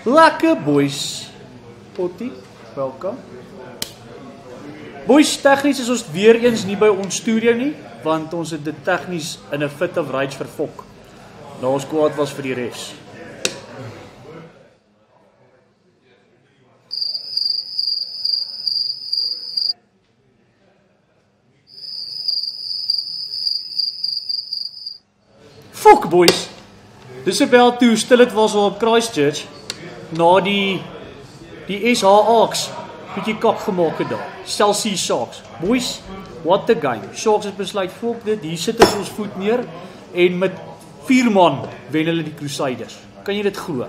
Lekker boys. Potty, welkom. Boys, tegnies is ons weer eens nie by ons studio nie, want ons het dit tegnies in 'n fit of rights verfok. Nou ons kwaad was vir die refs. Fok boys. Dis about toe stil het was op Christchurch na die SH Arks bietjie kak gemaak het daar. Chelsea Sharks. Boys, what a game. Sharks het besluit fok dit, hier sit ons voet neer en met 4 man wen hulle die Crusaders. Kan jy dit glo?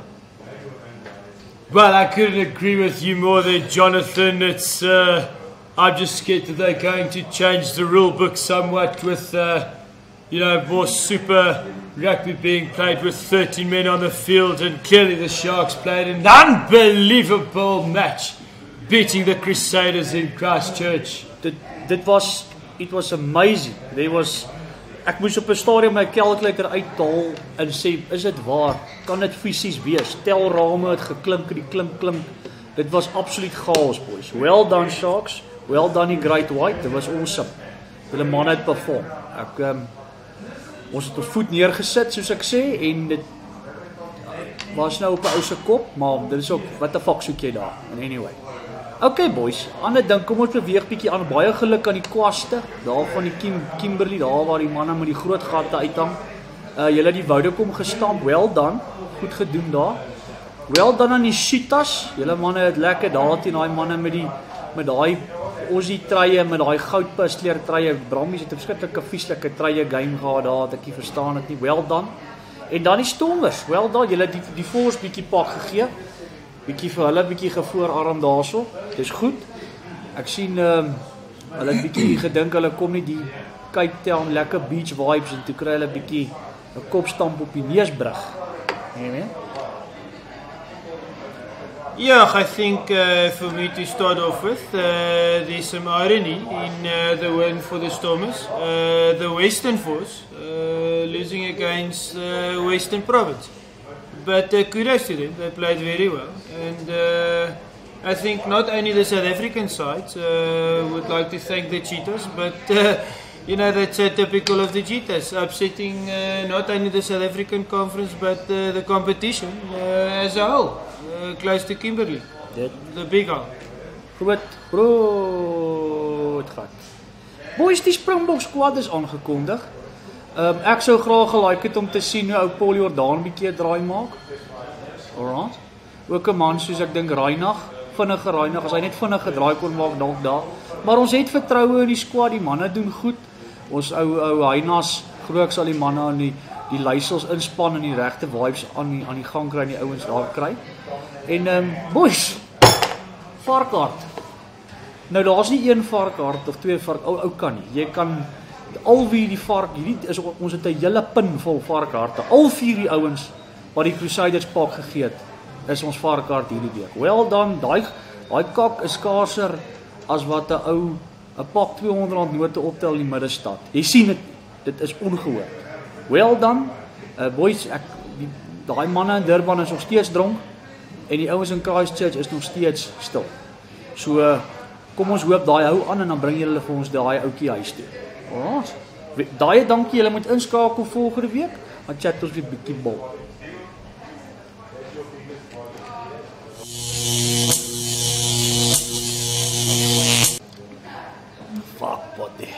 Well, I couldn't agree with you more there, Jonathan. It's I'm just scared that they're going to change the rule book somewhat with more super rugby being played with 13 men on the field, and clearly the Sharks played an unbelievable match, beating the Crusaders in Christchurch. It was amazing. Ek moes op 'n stadium my calculator uithaal en sê, is dit waar? Kan dit fisies wees? Tel rame het geklink, die klink. Dit was absoluut chaos, boys. Well done Sharks. Well done die Great White. Dit was awesome. Hulle manne het perform. Ons het ons voet neergesit, soos ek sê, en dit was nou op 'n ou se kop, maar dit is ook, what the fuck soek jy daar? And anyway. Okay boys, ander ding, kom ons beweeg bietjie aan. Baie geluk aan die kwaste, daar van die Kimberley, daar waar die manne met die groot gatte uithang. Julle het die woude kom gestamp, well done, goed gedoen daar. Well done aan die Cheetahs, julle manne het lekker daar teen daai manne met daai Aussie truie, met daai goudpusleer truie. Brammies het 'n verskriklike vieslike truie game gehad daar, ek nie verstaan dit nie. Well done. En dan die Stormers, well done, julle het die Force bietjie pak gegee. Bietjie vir hulle, bietjie gevoorarm daarso. Dis goed. Ek sien hulle het bietjie gedink hulle kom nie die Cape Town lekker beach vibes en toe kry hulle bietjie 'n kopstamp op die neusbrug. Nee. Yeah, I think for me to start off with, there's some irony in the win for the Stormers. The Western Force losing against Western Province. But kudos to them, they played very well. And I think not only the South African side would like to thank the Cheetahs, but that's typical of the Cheetahs, upsetting not only the South African conference, but the competition as a whole, close to Kimberley, the big one. Groot gat. Boys, die Springbok squad is aangekondig. Ek sou graag gelike het om te sien hoe ou Paul Jordan bietjie 'n draai maak. Alright. Ook 'n man soos ek dink Reinagh, vinnige Reinagh, as hy net vinnige draai kon maak dalk daar. Maar ons het vertroue in die squad, die manne doen goed. Ons ou Heinas groot sal die manne aan die leiersels inspann en die regte vibes aan die gang kry en die ouens daar kry. En boys, varkaart. Nou daar's nie een varkaart of twee vark, ou kan nie. Jy kan al wie die vark, ons het 'n hele pin vol varkharte. Al 4 die ouens wat die Crusaders pak gegee het, is ons varkhart hierdie week. Well done, daai kak is skaarser as wat 'n pak R200 note optel in die middestad. Jy sien dit is ongehoord. Well done, boys, daai manne in Durban is nog steeds dronk en die ouens in Christchurch is nog steeds stil. So kom ons hoop daai hou aan en dan bring julle vir ons daai ouetjie huis toe. Alright. Daai dankie, julle moet inskakel volgende week. Dan chat ons weer bietjie bal. Fuck buddy.